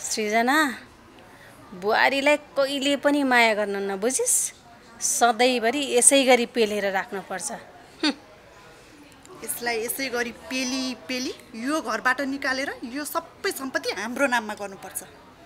सृजना बुहारीलाई कहिले पनि माया गर्न नबुझिस् सधैँभरि यसै गरी पेलेर राख्नुपर्छ यसलाई यसै गरी पेली पेली यो घरबाट निकालेर यो सबै सम्पत्ति हाम्रो नाममा गर्नुपर्छ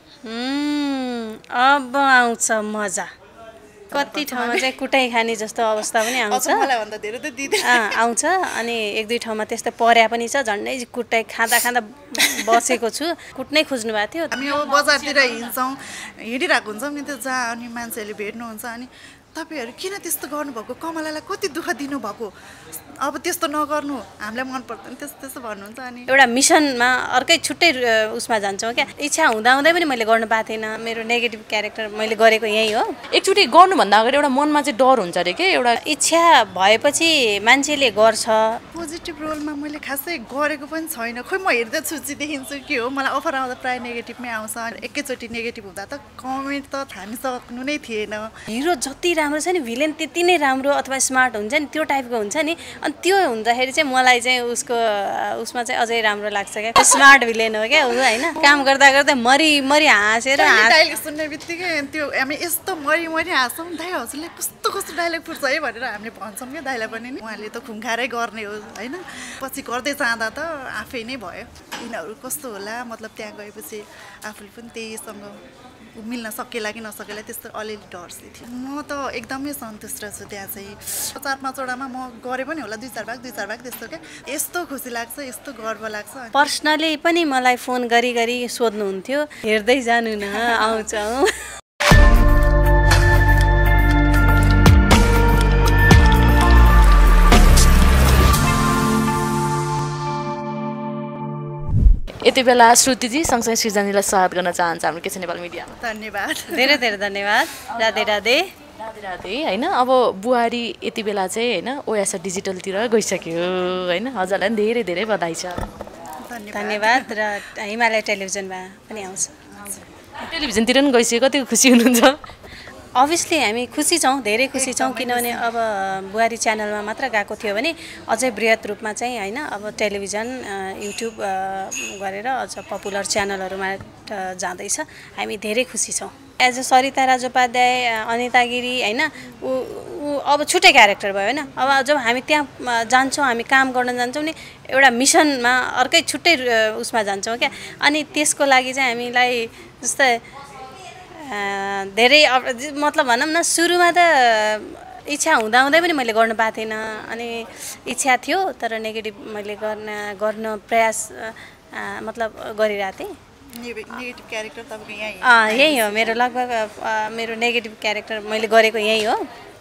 अब आउँछ मजा कति ठाउँमा चाहिँ कुटाइ खाने जस्तो अवस्था पनि आउँछ आउँछ अनि एक दुई ठाउँमा त्यस्तो पर्या पनि छ झन्डै कुटाइ खाँदा खाँदा बसेको छु कुट्नै खोज्नु भएको थियो हामी अब बजारतिर हिँड्छौँ हिँडिरहेको हुन्छौँ नि त्यो जहाँ अनि मान्छेहरूले भेट्नुहुन्छ अनि तपाईहरु किन त्यस्तो गर्नुभएको कमलालाई कति दुःख दिनुभएको अब त्यस्तो नगर्नु हामीलाई मन पर्दैन त्यस्तो भन्नुहुन्छ अनि एउटा मिसनमा अर्कै छुट्टै उसमा जान्छौँ क्या इच्छा हुँदाहुँदै पनि मैले गर्न पाएको थिएन मेरो नेगेटिभ क्यारेक्टर मैले गरेको यही हो एकचोटि गर्नुभन्दा अगाडि एउटा मनमा चाहिँ डर हुन्छ अरे के एउटा इच्छा भएपछि मान्छेले गर्छ पोजिटिभ रोलमा मैले खासै गरेको पनि छैन खोइ म हेर्दै छुच्ची देखिन्छु के हो मलाई अफर आउँदा प्राय नेगेटिभमै आउँछ एकैचोटि नेगेटिभ हुँदा त कमेन्ट त थामी सक्नु नै थिएन हिरो जति राम्रो छ नि भिलेन त्यति नै राम्रो अथवा स्मार्ट हुन्छ नि त्यो टाइपको हुन्छ नि अनि त्यो हुँदाखेरि चाहिँ मलाई चाहिँ उसमा चाहिँ अझै राम्रो लाग्छ क्या स्मार्ट भिलेन हो क्या ऊ हैन काम गर्दा गर्दै मरी मरी हाँसेर डायलग सुन्ने बित्तिकै त्यो हामी यस्तो मरी मरी हाँस्छौँ दाइ हजुरले कस्तो कस्तो डायलग फुट्छ है भनेर हामीले भन्छौँ क्या दाइलाई पनि नि उहाँले त खुङखारै गर्ने हो हैन पछि गर्दै जाँदा त आफै नै भयो यिनीहरू कस्तो होला मतलब त्यहाँ गएपछि आफूले पनि त्यहीसँग मिल्न सकेला कि नसकेला त्यस्तो अलिअलि डर चाहिँ थियो म त एकदमै सन्तुष्ट छु त्यहाँ चाहिँ 4-5 वटामा म गरे पनि होला 2-4 भाग त्यस्तो क्या यस्तो खुसी लाग्छ यस्तो गर्व लाग्छ पर्सनली पनि मलाई फोन गरी गरी सोध्नुहुन्थ्यो हेर्दै जानु न आउँछौँ यति बेला श्रुतिजी सँगसँगै सृजनीलाई स्वागत गर्न चाहन्छ हाम्रो केसी नेपाल मिडियामा धन्यवाद धेरै धेरै धन्यवाद राधे राधे राधे राधे हैन अब बुहारी यति बेला चाहिँ हैन ओएसआर डिजिटलतिर गइसक्यो हैन हजुरलाई पनि धेरै धेरै बधाई छ धन्यवाद र हिमालय टेलिभिजनमा पनि आउँछ टेलिभिजनतिर पनि गइसक्यो कति खुसी हुनुहुन्छ अभियसली हामी खुसी छौँ धेरै खुसी छौँ किनभने अब बुहारी च्यानलमा मात्र गएको थियो भने अझै बृहत रूपमा चाहिँ हैन अब टेलिभिजन युट्युब गरेर अझ पपुलर च्यानलहरूमा जाँदैछ हामी धेरै खुसी छौँ एज अ सरिता राजोपाध्याय अनिता गिरी हैन ऊ अब छुट्टै क्यारेक्टर भयो हैन अब जब हामी त्यहाँ जान्छौँ हामी काम गर्न जान्छौँ नि एउटा मिसनमा अर्कै छुट्टै उसमा जान्छौँ क्या अनि त्यसको लागि चाहिँ हामीलाई जस्तै धेरै मतलब भनौँ न सुरुमा त इच्छा हुँदाहुँदै पनि मैले गर्न पाएको थिएन अनि इच्छा थियो तर नेगेटिभ मैले गर्न प्रयास मतलब गरिरहेको थिएँ नेगेटिभ क्यारेक्टर तपाईको यही हो मेरो लगभग मेरो नेगेटिभ क्यारेक्टर मैले गरेको यही हो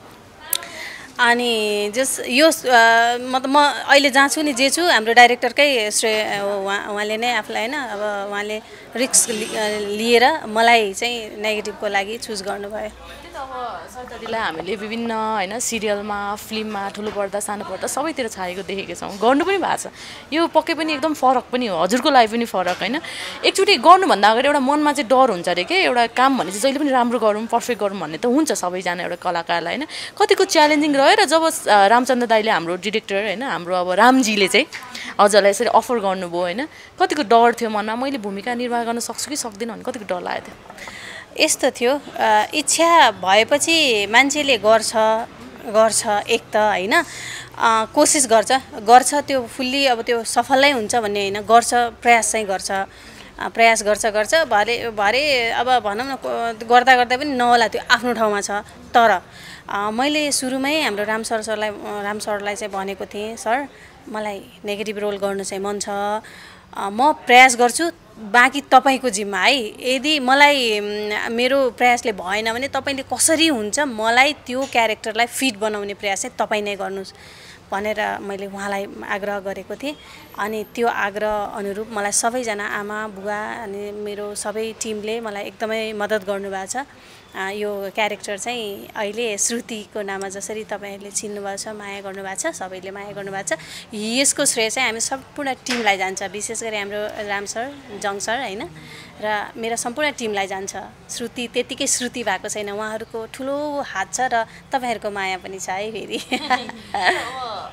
अनि जस यो मतलब म अहिले जहाँ छु नि जे छु हाम्रो डाइरेक्टरकै श्रेय हो उहाँले नै आफूलाई हैन अब उहाँले रिस्क लिएर मलाई चाहिँ नेगेटिभको लागि चुज गर्नुभयो अब सरिताजीलाई हामीले विभिन्न हैन सिरियलमा फिल्ममा ठुलो पर्दा सानो पर्दा सबैतिर छाएको देखेका छौँ गर्नु पनि भएको छ यो पक्कै पनि एकदम फरक पनि हो हजुरको लागि पनि फरक हैन एकचोटि गर्नुभन्दा अगाडि एउटा मनमा चाहिँ डर हुन्छ अरे के एउटा काम भने चाहिँ जहिले पनि राम्रो गरौँ पर्फेक्ट गरौँ भन्ने त हुन्छ सबैजना एउटा कलाकारलाई हैन कतिको च्यालेन्जिङ रह्यो र जब रामचन्द्र दाइले हाम्रो डिरेक्टर हैन हाम्रो अब रामजीले चाहिँ हजुरलाई यसरी अफर गर्नुभयो हैन कतिको डर थियो मनमा मैले भूमिका निर्वाह गर्न सक्छु कि सक्दिनँ भने कतिको डर लागेको थियो यस्तो थियो इच्छा भएपछि मान्छेले गर्छ एक त हैन कोसिस गर्छ त्यो फुल्ली अब त्यो सफलै हुन्छ भन्ने हैन गर्छ प्रयास चाहिँ प्रयास गर्छ भरे अब भनौँ न गर्दा पनि नहोला त्यो आफ्नो ठाउँमा छ तर मैले सुरुमै हाम्रो राम सरलाई चाहिँ भनेको थिएँ सर मलाई नेगेटिभ रोल गर्नु चाहिँ मन छ म प्रयास गर्छु बाँकी तपाईको जिम्मा है यदि मलाई मेरो प्रयासले भएन भने तपाईले कसरी हुन्छ मलाई त्यो क्यारेक्टरलाई फिट बनाउने प्रयास चाहिँ तपाई नै गर्नुस् भनेर मैले उहाँलाई आग्रह गरेको थिएँ अनि त्यो आग्रह अनुरूप मलाई सबैजना आमा बुवा अनि मेरो सबै टिमले मलाई एकदमै मद्दत गर्नुभएको छ यो क्यारेक्टर चाहिँ अहिले श्रुतिको नाममा जसरी तपाईहरुले चिन्नुभएको छ माया गर्नुभएको छ सबैले माया गर्नुभएको छ यसको श्रेय चाहिँ हामी सम्पूर्ण टिमलाई जान्छ विशेष गरी हाम्रो राम सर जङ सर हैन र मेरो सम्पूर्ण टिमलाई जान्छ श्रुति त्यतिकै श्रुति भएको छैन उहाँहरुको ठुलो हात छ र तपाईहरुको माया पनि छ है फेरि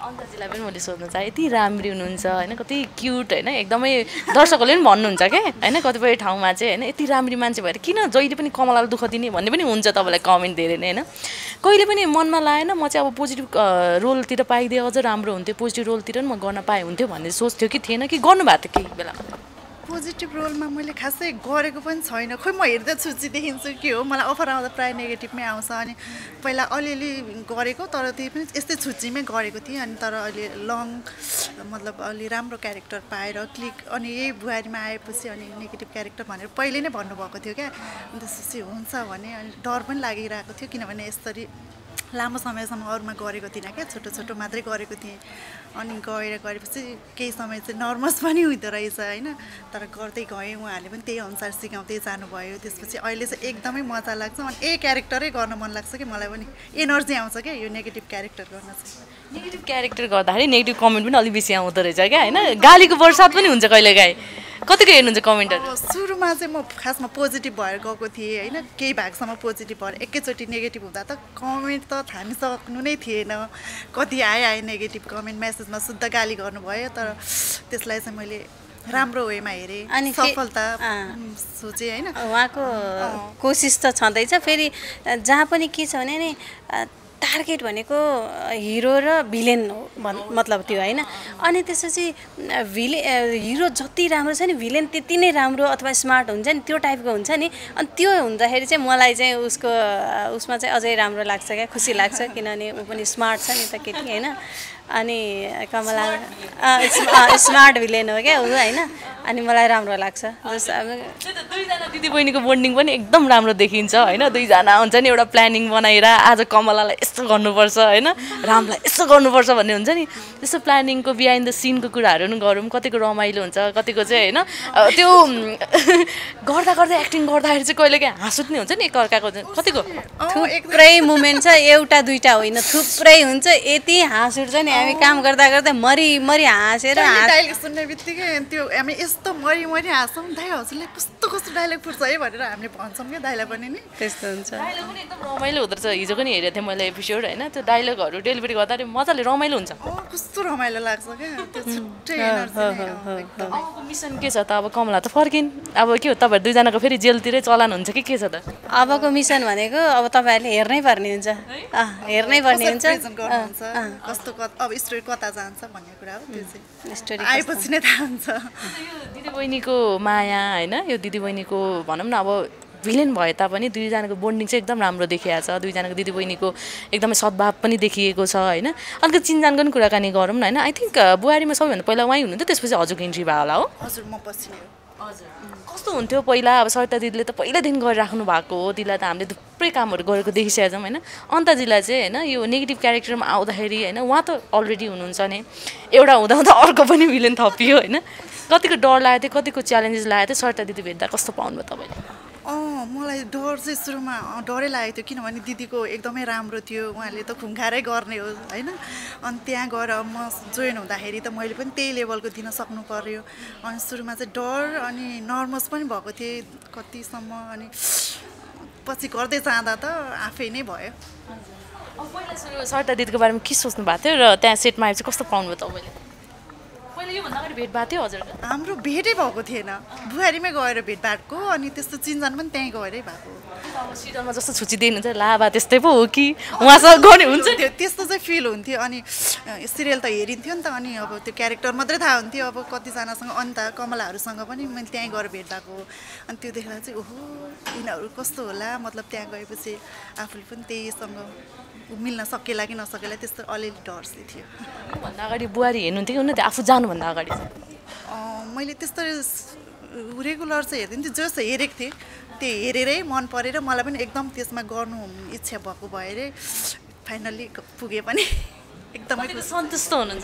अन्तजीलाई पनि मैले सोध्नु चाहेँ यति राम्री हुनुहुन्छ होइन कति क्युट होइन एकदमै दर्शकहरूले पनि भन्नुहुन्छ क्या होइन कतिपय ठाउँमा चाहिँ होइन यति राम्री मान्छे भएर किन जहिले पनि कमलालाई दुःख दिने भन्ने पनि हुन्छ तपाईँलाई कमेन्ट धेरै नै होइन कहिले पनि मनमा लागेन म चाहिँ अब पोजिटिभ रोलतिर पाइदिएँ अझ राम्रो हुन्थ्यो पोजिटिभ रोलतिर पनि म गर्न पाएँ हुन्थ्यो भन्ने सोच्थ्यो कि थिएन कि गर्नुभएको थियो केही बेलामा पोजिटिभ रोलमा मैले खासै गरेको पनि छैन खोइ म हेर्दा छुच्ची देखिन्छु के हो मलाई अफर आउँदा प्रायः नेगेटिभमै आउँछ अनि पहिला अलिअलि गरेको तर त्यही पनि यस्तै छुच्चीमै गरेको थिएँ अनि तर अहिले लङ मतलब अलि राम्रो क्यारेक्टर पाएर क्लिक अनि यही बुहारीमा आएपछि अनि नेगेटिभ क्यारेक्टर भनेर पहिले नै भन्नुभएको थियो क्या अनि त्यसपछि हुन्छ भने अनि डर पनि लागिरहेको थियो किनभने यसरी लामो समयसम्म अरूमा गरेको थिइनँ क्या छोटो छोटो मात्रै गरेको थिएँ अनि गरेपछि केही समय चाहिँ नर्भस पनि हुँदो रहेछ होइन तर गर्दै गएँ उहाँहरूले पनि त्यही अनुसार सिकाउँदै जानुभयो त्यसपछि अहिले चाहिँ एकदमै मजा लाग्छ अनि यही क्यारेक्टरै गर्न मन लाग्छ कि मलाई पनि एनर्जी आउँछ क्या यो नेगेटिभ क्यारेक्टर गर्न चाहिँ नेगेटिभ क्यारेक्टर गर्दाखेरि नेगेटिभ कमेन्ट पनि अलिक बेसी आउँदो रहेछ क्या होइन गालीको बर्सात पनि हुन्छ कहिलेकाहीँ कतिको हेर्नुहुन्छ कमेन्टहरू सुरुमा चाहिँ म खासमा पोजिटिभ भएर गएको थिएँ होइन केही भागसम्म पोजिटिभ भएर एकैचोटि नेगेटिभ हुँदा त कमेन्ट त थामिसक्नु नै थिएन कति आए नेगेटिभ कमेन्ट मेसेजमा शुद्ध गाली गर्नुभयो तर त्यसलाई चाहिँ मैले राम्रो वेमा हेरेँ अनि सफलता सोचेँ होइन उहाँको कोसिस त छँदैछ फेरि जहाँ पनि के छ भने नि टार्गेट भनेको हिरो र भिलेन हो मतलब त्यो होइन अनि त्यसपछि हिरो जति राम्रो छ नि भिलेन त्यति नै राम्रो अथवा स्मार्ट हुन्छ नि त्यो टाइपको हुन्छ नि अनि त्यो हुँदाखेरि चाहिँ मलाई चाहिँ उसमा चाहिँ अझै राम्रो लाग्छ क्या खुसी लाग्छ किनभने ऊ पनि स्मार्ट छ नि त केटी होइन अनि कमला स्मार्ट भिलेन हो क्या ऊ होइन अनि मलाई राम्रो लाग्छ दुईजना दिदीबहिनीको बोन्डिङ पनि एकदम राम्रो देखिन्छ होइन दुईजना हुन्छ नि एउटा प्लानिङ बनाएर आज कमलालाई यस्तो गर्नुपर्छ होइन रामलाई यस्तो गर्नुपर्छ भन्ने हुन्छ नि त्यस्तो प्लानिङको बिहाइन्ड द सिनको कुराहरू पनि गरौँ कतिको रमाइलो हुन्छ कतिको चाहिँ होइन त्यो गर्दा गर्दै एक्टिङ गर्दाखेरि चाहिँ कहिलेकाहीँ हाँस उठ्ने हुन्छ नि एकअर्काको कतिको थुप्रै मुमेन्ट छ एउटा दुईटा होइन थुप्रै हुन्छ यति हाँस उठ्छ नि हामी काम गर्दा गर्दा मरि हाँसेर डाइलग सुन्ने बित्तिकै त्यो हामी यस्तो मरि हाँसौँ दाइ हजुरले कस्तो कस्तो डाइलग फुट्छ है भनेर हामीले भन्छौँ क्या दाइलाई पनि नि त्यस्तो हुन्छ डाइलग पनि एकदम रमाइलो हुँदो रहेछ हिजो पनि हेरेको थिएँ मैले एपिसोड होइन त्यो डाइलगहरू डेलिभरी गर्दाखेरि मजाले रमाइलो हुन्छ कस्तो रमाइलो लाग्छ क्या त्यो छुट्टै एनर्जी अबको मिसन के छ त अब कमला त फर्किन् अब के हो तपाईँहरू दुईजनाको फेरि जेलतिरै चलान हुन्छ कि के छ त अबको मिसन भनेको अब तपाईँहरूले हेर्नै पर्ने हुन्छ हेर्नै पर्ने हुन्छ कस्तो अब स्टोरी कता जान्छ भन्ने कुरा हो त्यो चाहिँ स्टोरी आएपछि नै थाहा हुन्छ दिदीबहिनीको माया होइन यो दिदीबहिनीको भनौँ न अब भिलेन भए तापनि दुईजनाको बोन्डिङ चाहिँ एकदम राम्रो देखिएको छ दुईजनाको दिदीबहिनीको एकदमै सद्भाव पनि देखिएको छ होइन अलिकति चिनजानको पनि कुराकानी गरौँ न होइन आई थिङ्क बुहारीमा सबैभन्दा पहिला उहाँ हुनुहुन्थ्यो त्यसपछि हजुरको इन्ट्री भयो होला हो हजुर म पछि नै हो हजुर कस्तो हुन्थ्यो पहिला अब सरिता दिदीले त पहिल्यैदेखि गरिराख्नु भएको हो दिदीलाई त हामीले थुप्रै कामहरू गरेको देखिसकेको छौँ होइन अन्तजीलाई चाहिँ होइन यो नेगेटिभ क्यारेक्टरमा आउँदाखेरि होइन उहाँ त अलरेडी हुनुहुन्छ नि एउटा हुँदा हुँदा अर्को पनि भिलेन थपियो होइन कतिको डर लागेको थियो कतिको च्यालेन्जेस लागेको थियो सरिता दिदी भेट्दा कस्तो पाउनुभयो तपाईँले मलाई डर चाहिँ सुरुमा डरै लागेको थियो किनभने दिदीको एकदमै राम्रो थियो उहाँले त खुङ्खारै गर्ने हो होइन अनि त्यहाँ गएर म जोइन हुँदाखेरि त मैले पनि त्यही लेभलको दिन सक्नु पर्यो अनि सुरुमा चाहिँ डर अनि नर्भस पनि भएको थिएँ कतिसम्म अनि पछि गर्दै जाँदा त आफै नै भयो पहिला सुरु सरिता दिदीको बारेमा के सोच्नु भएको थियो र त्यहाँ सेटमा आएपछि कस्तो पाउनुभयो तपाईँले पहिला योभन्दा अगाडि भेट भएको थियो हजुर हाम्रो भेटै भएको थिएन बुहारीमै गएर भेट भएको अनि त्यस्तो चिनजान पनि त्यहीँ गएरै भएको सिरियलमा जस्तो छुच्ची दिनुहुन्छ लाभा त्यस्तै पो हो कि उहाँसँग गर्ने हुन्छ त्यस्तो चाहिँ फिल हुन्थ्यो अनि सिरियल त हेरिन्थ्यो नि त अनि अब त्यो क्यारेक्टर मात्रै थाहा हुन्थ्यो अब कतिजनासँग अन्त कमलाहरूसँग पनि मैले त्यहीँ गएर भेट भएको अनि त्यो देख्दा चाहिँ ओहो यिनीहरू कस्तो होला मतलब त्यहाँ गएपछि आफूले पनि त्यहीसँग मिल्न सकेला कि नसकेला त्यस्तो अलिअलि डर चाहिँ थियो भन्दा अगाडि बुहारी हेर्नुहुन्थ्यो कि हुनुहुन्थ्यो आफू जानुभन्दा अगाडि मैले त्यस्तो रेगुलर चाहिँ हेर्दिनँ त्यो जस हेरेको थिएँ त्यो हेरेरै मन परेर मलाई पनि एकदम त्यसमा गर्नु इच्छा भएको भएरै फाइनल्ली पुगे पनि एकदमै सन्तुष्ट हुनुहुन्छ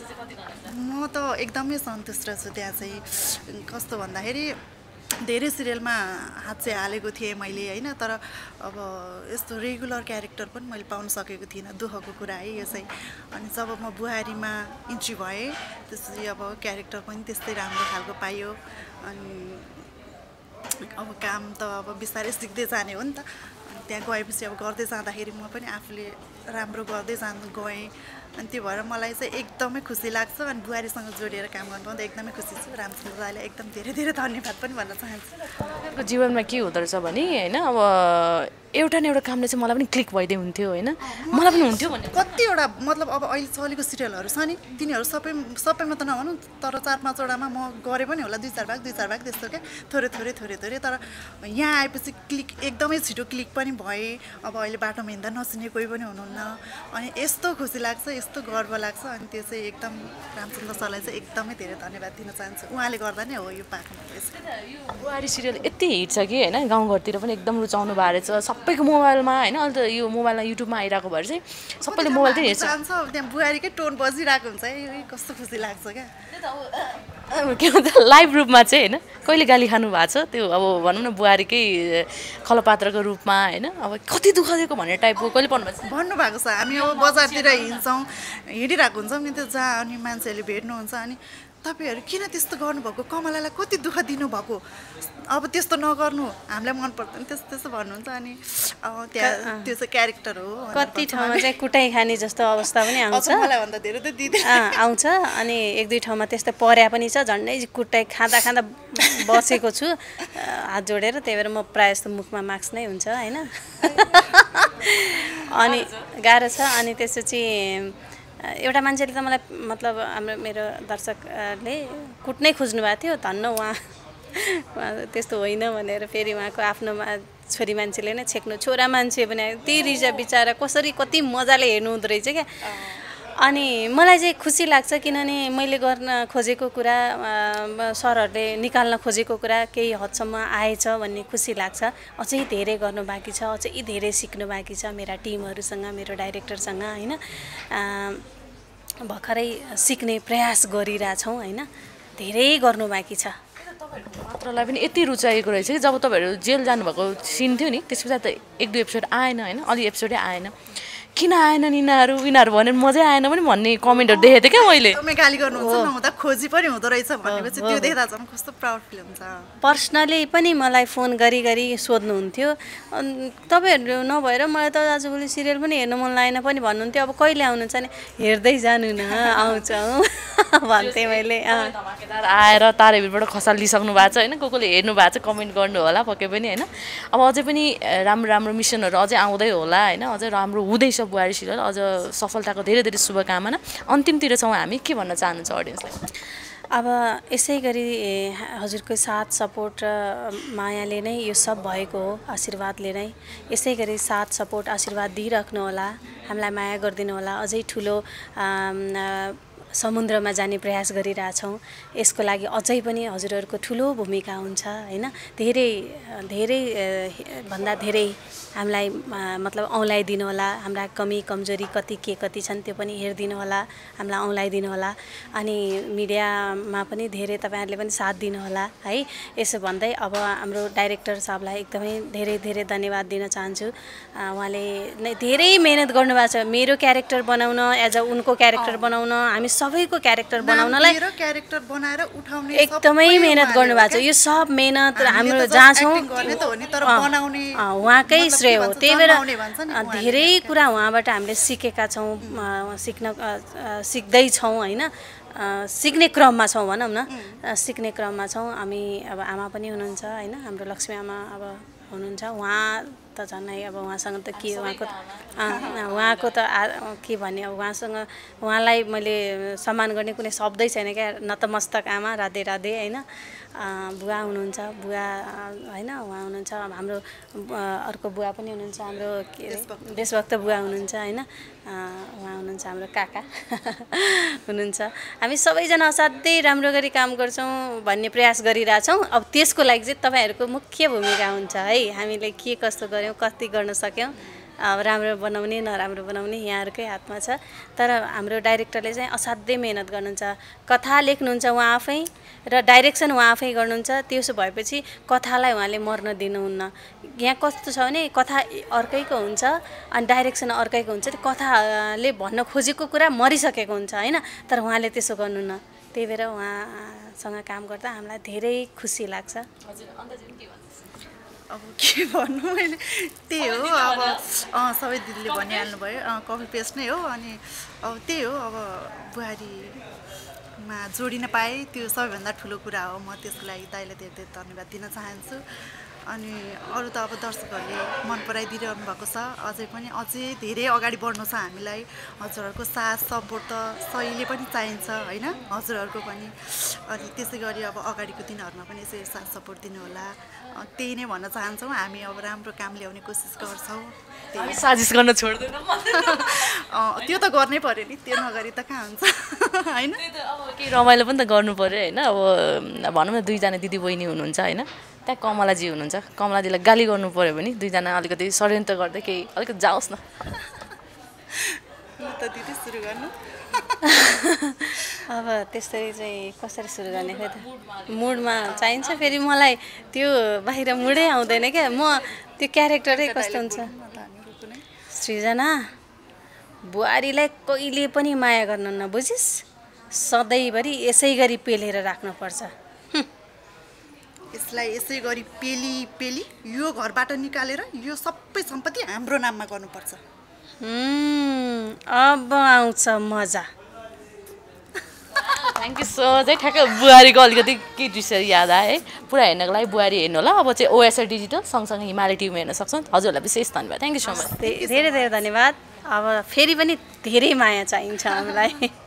म त एकदमै सन्तुष्ट छु त्यहाँ चाहिँ कस्तो भन्दाखेरि धेरै सिरियलमा हात चाहिँ हालेको थिएँ मैले होइन तर अब यस्तो रेगुलर क्यारेक्टर पनि मैले पाउन सकेको थिइनँ दुःखको कुरा है यो चाहिँ अनि जब म बुहारीमा इन्ट्री भएँ त्यसपछि अब क्यारेक्टर पनि त्यस्तै राम्रो खालको पाइयो अनि अब काम त अब बिस्तारै सिक्दै जाने हो नि त अनि त्यहाँ गएपछि अब गर्दै जाँदाखेरि म पनि आफूले राम्रो गर्दै गएँ अनि त्यो भएर मलाई चाहिँ एकदमै खुसी लाग्छ अनि बुहारीसँग जोडिएर काम गर्नु पाउँदा एकदमै खुसी छु रामचन्द्र दाइलाई एकदम धेरै धेरै धन्यवाद पनि भन्न चाहन्छु जीवनमा के हुँदो रहेछ भने होइन अब एउटा न एउटा कामले चाहिँ मलाई पनि क्लिक भइदिए हुन्थ्यो होइन मलाई पनि हुन्थ्यो भने कतिवटा मतलब अब अहिले चलेको सिरियलहरू छ नि तिनीहरू सबैमा त नभनौँ तर 4-5वटामा म गरेँ पनि होला 2-4 भाग त्यस्तो क्या थोरै तर यहाँ आएपछि क्लिक एकदमै छिटो क्लिक पनि भए अब अहिले बाटोमा हिँड्दा नचिने कोही पनि हुनुहुन्न अनि यस्तो खुसी लाग्छ यस्तो गर्व लाग्छ अनि त्यो चाहिँ एकदम रामचन्द्र सरलाई चाहिँ एकदमै धेरै धन्यवाद दिन चाहन्छु उहाँले गर्दा नै हो यो पाएको यो बुहारी सिरियल यति हिट छ कि होइन गाउँघरतिर पनि एकदम रुचाउनु भएको रहेछ सबैको मोबाइलमा होइन अहिले त यो मोबाइलमा युट्युबमा आइरहेको भएर चाहिँ सबैले मोबाइलतिर हेर्छ त्यहाँ बुहारीकै टोन बजिरहेको हुन्छ है कस्तो खुसी लाग्छ क्या के भन्छ लाइभ रूपमा चाहिँ होइन कहिले गाली खानु भएको छ त्यो अब भनौँ न बुहारीकै खलपात्रको रूपमा होइन अब कति दुःख दिएको भन्ने टाइपको कहिले भन्नुभएको छ हामी अब बजारतिर हिँड्छौँ हिँडिरहेको हुन्छौँ नि त्यो जहाँ अनि मान्छेहरूले भेट्नुहुन्छ अनि तपाईँहरू किन त्यस्तो गर्नुभएको कमलालाई कति दुःख दिनुभएको अब त्यस्तो नगर्नु हामीलाई मन पर्दैन त्यस्तो भन्नुहुन्छ अनि त्यहाँ त्यो चाहिँ क्यारेक्टर हो कति ठाउँमा चाहिँ कुटाइ खाने जस्तो अवस्था पनि आउँछ मलाई भन्दा धेरै त दिँदैन आउँछ अनि 1-2 ठाउँमा त्यस्तो पर्या पनि छ झन्डै कुटाइ खाँदा बसेको छु हात जोडेर त्यही भएर म प्रायः जस्तो मुखमा मास्क नै हुन्छ होइन अनि गाह्रो छ अनि त्यसपछि एउटा मान्छेले त मलाई मतलब मेरो दर्शकले कुट्नै खोज्नु भएको थियो धन्न उहाँ त्यस्तो होइन भनेर फेरि उहाँको आफ्नो छोरी मान्छेले नै छेक्नु छोरा मान्छे भने त्यही रिजा बिचारा कसरी कति मजाले हेर्नु हुँदो रहेछ क्या अनि मलाई चाहिँ खुसी लाग्छ किनभने मैले गर्न खोजेको कुरा सरहरूले निकाल्न खोजेको कुरा केही हदसम्म आएछ भन्ने खुसी लाग्छ अझै धेरै गर्नु बाँकी छ अझै धेरै सिक्नु बाँकी छ मेरा टिमहरूसँग मेरो डाइरेक्टरसँग होइन भर्खरै सिक्ने प्रयास गरिरहेछौँ होइन धेरै गर्नु बाँकी छ पात्रलाई पनि यति रुचाएको रहेछ कि जब तपाईँहरू जेल जानुभएको सिन थियो नि त्यस पछाडि त 1-2 एपिसोड आएन होइन अलि एपिसोडै आएन किन आएनन् यिनीहरू भनेर मजै आएन पनि भन्ने कमेन्टहरू देखेको थिएँ क्या मैले गाली गर्नुहुन्छ नहुँदा खोजी पनि हुँदो रहेछ भनेपछि त्यो देख्दा झन् कस्तो प्राउड फिल हुन्छ पर्सनली पनि मलाई फोन गरी सोध्नुहुन्थ्यो तपाईँहरू नभएर मलाई त आजभोलि सिरियल पनि हेर्नु मन लागेन पनि भन्नुहुन्थ्यो अब कहिले आउनुहुन्छ नि हेर्दै जानु न आउँछौँ भन्थेँ मैले धमाकेदार आएर तारेभिरबाट खसालिसक्नु भएको छ होइन कसले हेर्नु भएको छ कमेन्ट गर्नु होला पक्कै पनि होइन अब अझै पनि राम्रो मिसनहरू अझै आउँदै होला होइन अझै राम्रो हुँदैछ बुहारी सिरियल अझ सफलताको धेरै शुभकामना अन्तिमतिर छौँ हामी के भन्न चाहनुहुन्छ अडियन्सलाई अब यसै गरी हजुरको साथ सपोर्ट र मायाले नै यो सब भएको हो आशीर्वादले नै यसै गरी साथ सपोर्ट आशीर्वाद दिइराख्नु होला हामीलाई माया गरिदिनु होला अझै ठुलो समुद्रमा जाने प्रयास गरिरहेछौँ यसको लागि अझै पनि हजुरहरूको ठुलो भूमिका हुन्छ हैन धेरै भन्दा धेरै हामीलाई मतलब औँलाइदिनु होला हाम्रा कमी कमजोरी कति छन् त्यो पनि हेरिदिनु होला हामीलाई औँलाइदिनु होला अनि मिडियामा पनि धेरै तपाईहरुले पनि साथ दिनु होला है यसो भन्दै अब हाम्रो डाइरेक्टर साहबलाई एकदमै धेरै धन्यवाद दिन चाहन्छु उहाँले धेरै मेहनत गर्नुभएको छ मेरो क्यारेक्टर बनाउन एज अ उनको क्यारेक्टर बनाउन हामी सबैको क्यारेक्टर बनाउनलाई मेरो क्यारेक्टर बनाएर उठाउने एकदमै मेहनत गर्नुभएको छ यो सब मेहनत हाम्रो जहाँ छौं गर्ने त हो नि तर बनाउने उहाँकै श्रेय हो त्यही भएर धेरै कुरा उहाँबाट हामीले सिकेका छौं सिक्दै छौं हैन सिक्ने क्रममा छौं भनौं न सिक्ने क्रममा छौं हामी अब आमा पनि हुनुहुन्छ हैन हाम्रो लक्ष्मी आमा अब हुनुहुन्छ उहाँ त झनै अब उहाँसँग त के उहाँको त के भन्ने अब उहाँलाई मैले सम्मान गर्ने कुनै शब्दै छैन क्या नतमस्तक आमा राधे राधे हैन बुवा हुनुहुन्छ बुवा हैन उहाँ हुनुहुन्छ हाम्रो अर्को बुवा पनि हुनुहुन्छ हाम्रो देशभक्त बुवा हुनुहुन्छ हैन उहाँ हुनुहुन्छ हाम्रो काका हुनुहुन्छ हामी सबैजना असाध्यै राम्रो गरी काम गर्छौं भन्ने प्रयास गरिरहेछौं अब त्यसको लागि चाहिँ तपाईहरुको मुख्य भूमिका हुन्छ है हामीले के कस्तो गर्यौं कति गर्न सक्यौं अब राम्रो बनाउने नराम्रो बनाउने यहाँहरुकै हातमा छ तर हाम्रो डाइरेक्टरले चाहिँ असाध्यै मेहनत गर्नुहुन्छ कथा लेख्नुहुन्छ उहाँ आफै र डाइरेक्सन उहाँ आफै गर्नुहुन्छ त्यसो भएपछि कथालाई उहाँले मर्न दिनुहुन्न यहाँ कस्तो छ भने कथा अर्कैको हुन्छ अनि डाइरेक्सन अर्कैको हुन्छ त्यो कथाले भन्न खोजेको कुरा मरिसकेको हुन्छ हैन तर उहाँले त्यसो गर्नुहुन्न त्यही भएर उहाँसँग काम गर्दा हामीलाई धेरै खुसी लाग्छ हजुर अन्दाजले के भन्छ अब के भन्नु मैले त्यही हो अब सबै दिदीले भनिहाल्नु भयो कपी पेस्ट नै हो अनि अब त्यही हो अब बुहारीमा जोडिन पाएँ त्यो सबैभन्दा ठुलो कुरा हो म त्यसको लागि दाइलाई धेरै धेरै धन्यवाद दिन चाहन्छु अनि अरू त अब दर्शकहरूले मन पराइदिइरहनु भएको छ अझै धेरै अगाडि बढ्नु छ हामीलाई हजुरहरूको साथ सपोर्ट त सहीले पनि चाहिन्छ होइन हजुरहरूको पनि अनि त्यसै गरी अब अगाडिको दिनहरूमा पनि यसरी साथ सपोर्ट दिनुहोला त्यही नै भन्न चाहन्छौँ हामी अब राम्रो काम ल्याउने कोसिस गर्छौँ हामी साजिस गर्न छोड्दैनौँ त्यो त गर्नै पर्यो नि त्यो नगरी त कहाँ हुन्छ होइन अब केही रमाइलो पनि त गर्नु पर्यो होइन अब भनौँ न दुईजना दिदी बहिनी हुनुहुन्छ होइन त्यहाँ कमलाजी हुनुहुन्छ कमलाजीलाई गाली गर्नु पर्यो भने दुईजना अलिकति षड्यन्त्र गर्दै केही अलिकति जाओस् न ल त दिदी सुरु गर्नु अब त्यसरी चाहिँ कसरी सुरु गर्ने खोइ त मुडमा चाहिन्छ फेरि मलाई त्यो बाहिर मुडै आउँदैन क्या म त्यो क्यारेक्टरै कस्तो हुन्छ सृजना बुहारीलाई कहिले पनि माया गर्नुहुन्न बुझिस् सधैँभरि यसै गरी पेलेर राख्नुपर्छ यसलाई यसै गरी पेली यो घरबाट निकालेर यो सबै सम्पत्ति हाम्रो नाममा गर्नुपर्छ अब आउँछ मजा थ्याङ्क यू सो मच है ठ्याक्कै बुहारीको अलिकति के दृश्य याद आयो है पुरा हेर्नको लागि बुहारी हेर्नु होला अब चाहिँ ओएसआर डिजिटल सँगसँगै हिमालय टिभी हेर्न सक्छौँ हजुरहरूलाई विशेष धन्यवाद थ्याङ्क यू सो मच धेरै धेरै धन्यवाद अब फेरि पनि धेरै माया चाहिन्छ हामीलाई